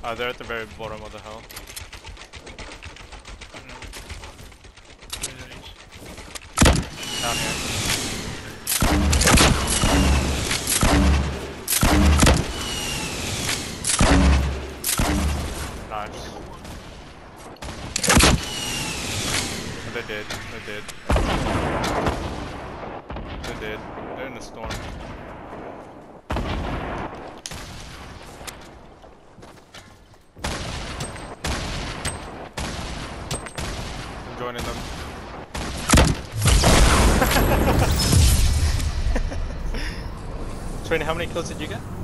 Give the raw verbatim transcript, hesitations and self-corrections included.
Uh, they're at the very bottom of the hill. Down here. Nice. Oh, they did. They did. They did. They're in the storm. I'm joining them. Trainer, how many kills did you get?